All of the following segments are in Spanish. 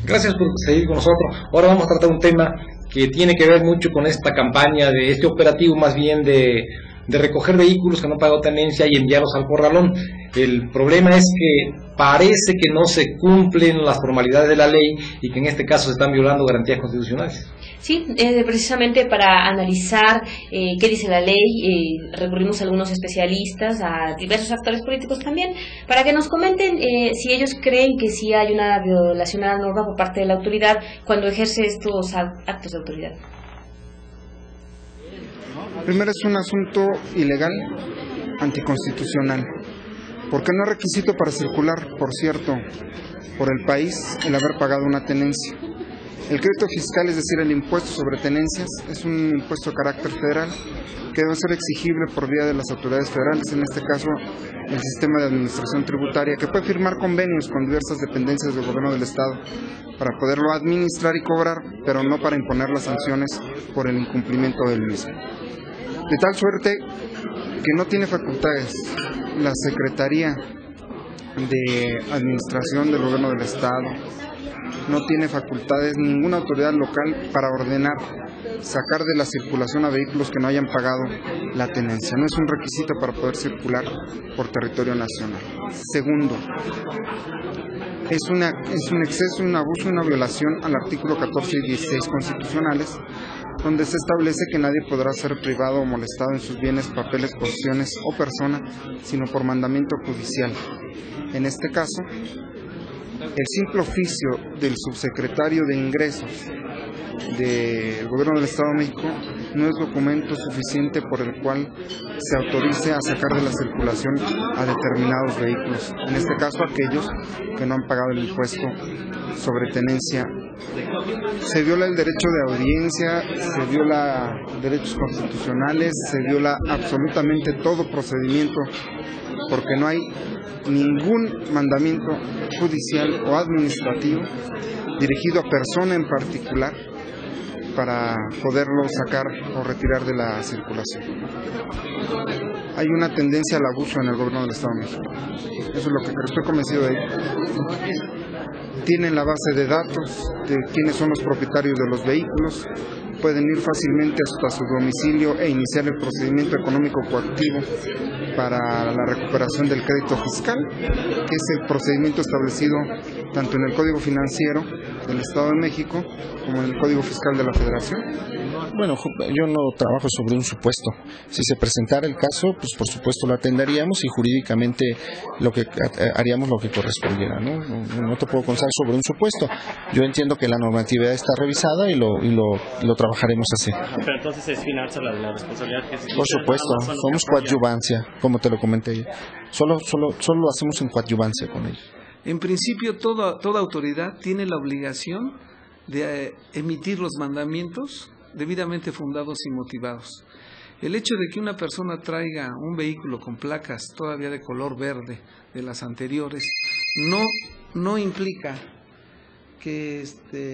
Gracias por seguir con nosotros. Ahora vamos a tratar un tema que tiene que ver mucho con esta campaña, de este operativo más bien de recoger vehículos que no pagan tenencia y enviarlos al corralón. El problema es que parece que no se cumplen las formalidades de la ley y que en este caso se están violando garantías constitucionales. Sí, precisamente para analizar qué dice la ley, recurrimos a algunos especialistas, a diversos actores políticos también, para que nos comenten si ellos creen que sí hay una violación a la norma por parte de la autoridad cuando ejerce estos actos de autoridad. Primero, es un asunto ilegal, anticonstitucional, porque no es requisito para circular, por cierto, por el país el haber pagado una tenencia. El crédito fiscal, es decir, el impuesto sobre tenencias, es un impuesto de carácter federal que debe ser exigible por vía de las autoridades federales, en este caso el sistema de administración tributaria, que puede firmar convenios con diversas dependencias del gobierno del estado para poderlo administrar y cobrar, pero no para imponer las sanciones por el incumplimiento del mismo. De tal suerte que no tiene facultades la Secretaría de Administración del Gobierno del Estado, no tiene facultades ninguna autoridad local para ordenar sacar de la circulación a vehículos que no hayan pagado la tenencia. No es un requisito para poder circular por territorio nacional. Segundo, es un exceso, un abuso, una violación al artículo 14 y 16 constitucionales, donde se establece que nadie podrá ser privado o molestado en sus bienes, papeles, posesiones o persona, sino por mandamiento judicial. En este caso, el simple oficio del subsecretario de Ingresos del Gobierno del Estado de México no es documento suficiente por el cual se autorice a sacar de la circulación a determinados vehículos, en este caso aquellos que no han pagado el impuesto sobre tenencia. Se viola el derecho de audiencia, se viola derechos constitucionales, se viola absolutamente todo procedimiento, porque no hay ningún mandamiento judicial o administrativo dirigido a persona en particular para poderlo sacar o retirar de la circulación. Hay una tendencia al abuso en el gobierno del Estado de México. Eso es lo que creo, estoy convencido de ello. Tienen la base de datos de quiénes son los propietarios de los vehículos, pueden ir fácilmente hasta su domicilio e iniciar el procedimiento económico coactivo para la recuperación del crédito fiscal, que es el procedimiento establecido tanto en el Código Financiero del Estado de México como en el Código Fiscal de la Federación. Bueno, yo no trabajo sobre un supuesto. Si se presentara el caso, pues por supuesto lo atenderíamos y jurídicamente haríamos lo que correspondiera, ¿no? No te puedo contar sobre un supuesto. Yo entiendo que la normatividad está revisada y lo trabajaremos así. Pero entonces es finanza la responsabilidad que es. Por supuesto, somos coadyuvancia, como te lo comenté. Solo lo hacemos en coadyuvancia con ellos. En principio, toda autoridad tiene la obligación de emitir los mandamientos debidamente fundados y motivados. El hecho de que una persona traiga un vehículo con placas todavía de color verde de las anteriores no implica que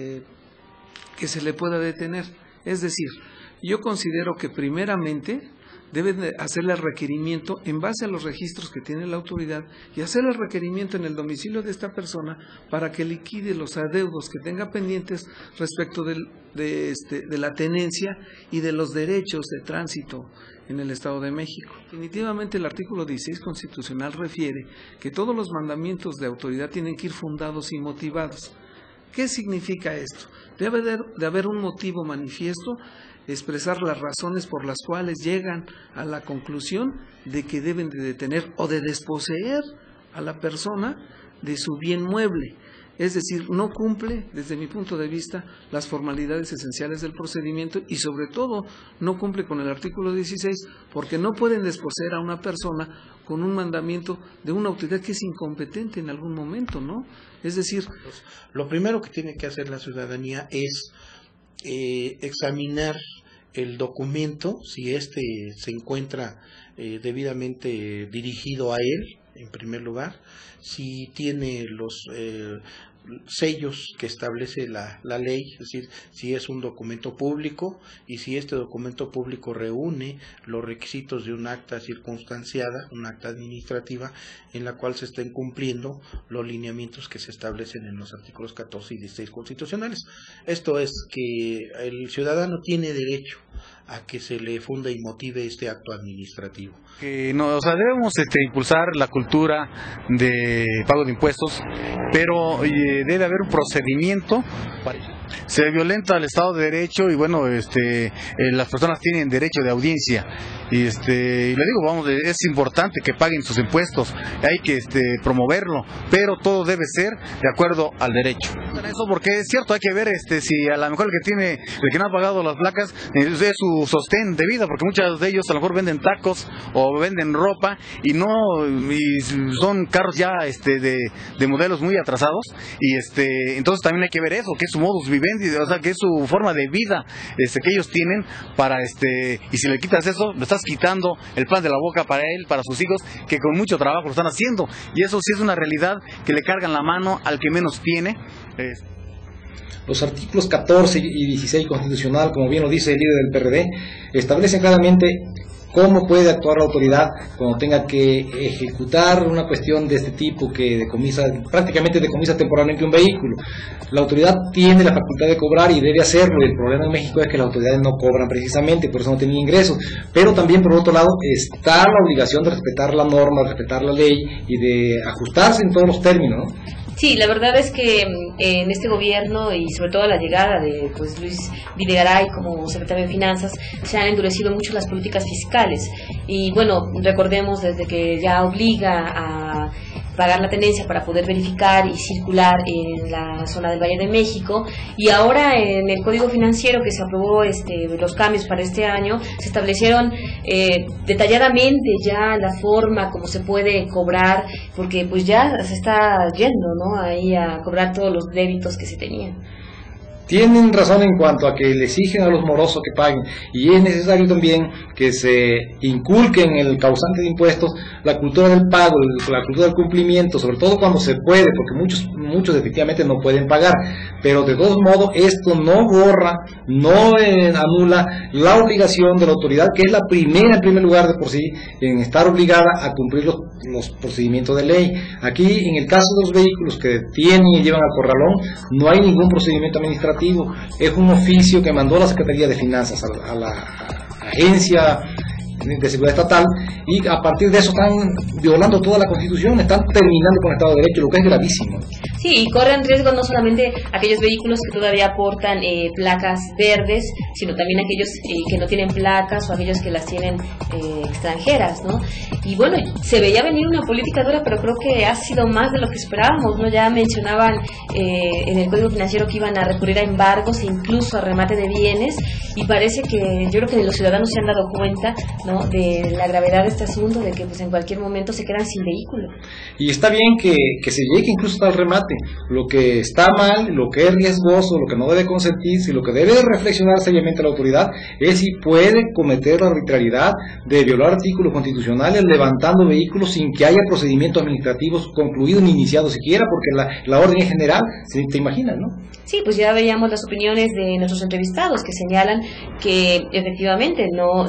se le pueda detener. Es decir, yo considero que primeramente deben de hacerle el requerimiento en base a los registros que tiene la autoridad y hacer el requerimiento en el domicilio de esta persona para que liquide los adeudos que tenga pendientes respecto de la tenencia y de los derechos de tránsito en el Estado de México. Definitivamente el artículo 16 constitucional refiere que todos los mandamientos de autoridad tienen que ir fundados y motivados. ¿Qué significa esto? Debe de haber un motivo manifiesto, expresar las razones por las cuales llegan a la conclusión de que deben de detener o de desposeer a la persona de su bien mueble. Es decir, no cumple, desde mi punto de vista, las formalidades esenciales del procedimiento y sobre todo no cumple con el artículo 16 porque no pueden desposeer a una persona con un mandamiento de una autoridad que es incompetente en algún momento, ¿no? Es decir, lo primero que tiene que hacer la ciudadanía es examinar el documento, si se encuentra debidamente dirigido a él, en primer lugar, si tiene los sellos que establece la ley, es decir, si es un documento público y si este documento público reúne los requisitos de un acta circunstanciada, un acta administrativa, en la cual se estén cumpliendo los lineamientos que se establecen en los artículos 14 y 16 constitucionales. Esto es que el ciudadano tiene derecho a que se le funda y motive este acto administrativo. Debemos impulsar la cultura de pago de impuestos, pero debe haber un procedimiento. Se violenta el Estado de Derecho y bueno, las personas tienen derecho de audiencia y le digo, es importante que paguen sus impuestos, hay que promoverlo, pero todo debe ser de acuerdo al derecho. Eso porque es cierto, hay que ver si a lo mejor el que no ha pagado las placas es su sostén de vida, porque muchos de ellos a lo mejor venden tacos o venden ropa y son carros ya de modelos muy atrasados y entonces también hay que ver eso, que es su modus vivendi, o sea, que es su forma de vida que ellos tienen para y si le quitas eso, le estás quitando el pan de la boca para él, para sus hijos, que con mucho trabajo lo están haciendo, y eso sí es una realidad que le cargan la mano al que menos tiene. Los artículos 14 y 16 constitucional, como bien lo dice el líder del PRD, establecen claramente cómo puede actuar la autoridad cuando tenga que ejecutar una cuestión de este tipo que prácticamente decomisa temporalmente un vehículo. La autoridad tiene la facultad de cobrar y debe hacerlo, y el problema en México es que las autoridades no cobran precisamente, por eso no tienen ingresos, pero también por otro lado está la obligación de respetar la norma, de respetar la ley y de ajustarse en todos los términos, ¿no? Sí, la verdad es que en este gobierno y sobre todo a la llegada de Luis Videgaray como secretario de Finanzas se han endurecido mucho las políticas fiscales y bueno, recordemos desde que ya obliga a pagar la tenencia para poder verificar y circular en la zona del Valle de México, y ahora en el Código Financiero que se aprobó los cambios para este año, se establecieron detalladamente ya la forma como se puede cobrar, porque pues ya se está yendo, ¿no?, ahí a cobrar todos los débitos que se tenían. Tienen razón en cuanto a que le exigen a los morosos que paguen, y es necesario también que se inculque en el causante de impuestos la cultura del pago, la cultura del cumplimiento, sobre todo cuando se puede, porque muchos efectivamente no pueden pagar, pero de todos modos esto no borra, no anula la obligación de la autoridad, que es la primera en primer lugar de por sí, en estar obligada a cumplir los procedimientos de ley. Aquí, en el caso de los vehículos que tienen y llevan al corralón, no hay ningún procedimiento administrativo, es un oficio que mandó la Secretaría de Finanzas a la Agencia de Seguridad Estatal, y a partir de eso están violando toda la Constitución, están terminando con el Estado de Derecho, lo que es gravísimo. Sí, y corren riesgo no solamente aquellos vehículos que todavía portan placas verdes, sino también aquellos que no tienen placas o aquellos que las tienen extranjeras, ¿no? Y bueno, se veía venir una política dura, pero creo que ha sido más de lo que esperábamos, ¿no? Ya mencionaban en el Código Financiero que iban a recurrir a embargos e incluso a remate de bienes, y parece que yo creo que los ciudadanos se han dado cuenta, ¿no?, de la gravedad de este asunto, de que pues en cualquier momento se quedan sin vehículo. Y está bien que se llegue incluso hasta el remate. Lo que está mal, lo que es riesgoso, lo que no debe consentirse y lo que debe reflexionar seriamente la autoridad es si puede cometer la arbitrariedad de violar artículos constitucionales levantando vehículos sin que haya procedimientos administrativos concluidos ni iniciados siquiera, porque la orden es general, te imaginas, ¿no? Sí, pues ya veíamos las opiniones de nuestros entrevistados que señalan que efectivamente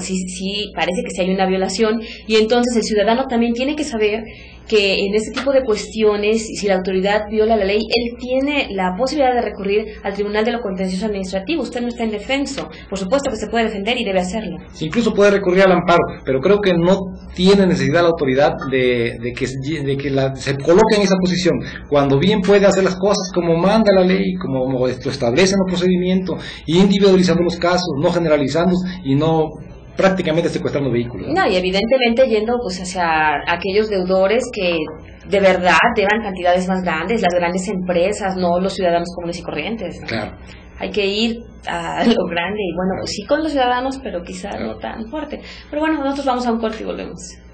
sí parece que sí hay una violación, y entonces el ciudadano también tiene que saber que en este tipo de cuestiones, si la autoridad viola la ley, él tiene la posibilidad de recurrir al Tribunal de lo Contencioso Administrativo. Usted no está indefenso, por supuesto que se puede defender y debe hacerlo. Sí, incluso puede recurrir al amparo, pero creo que no tiene necesidad la autoridad de que se coloque en esa posición, cuando bien puede hacer las cosas como manda la ley, como esto establecen los procedimientos, individualizando los casos, no generalizando y no prácticamente secuestrando vehículos. No, y evidentemente yendo pues hacia aquellos deudores que de verdad deban cantidades más grandes, las grandes empresas, no los ciudadanos comunes y corrientes, ¿no? Claro. Hay que ir a lo grande y bueno, pues sí con los ciudadanos, pero quizás no tan fuerte. Pero bueno, nosotros vamos a un corte y volvemos.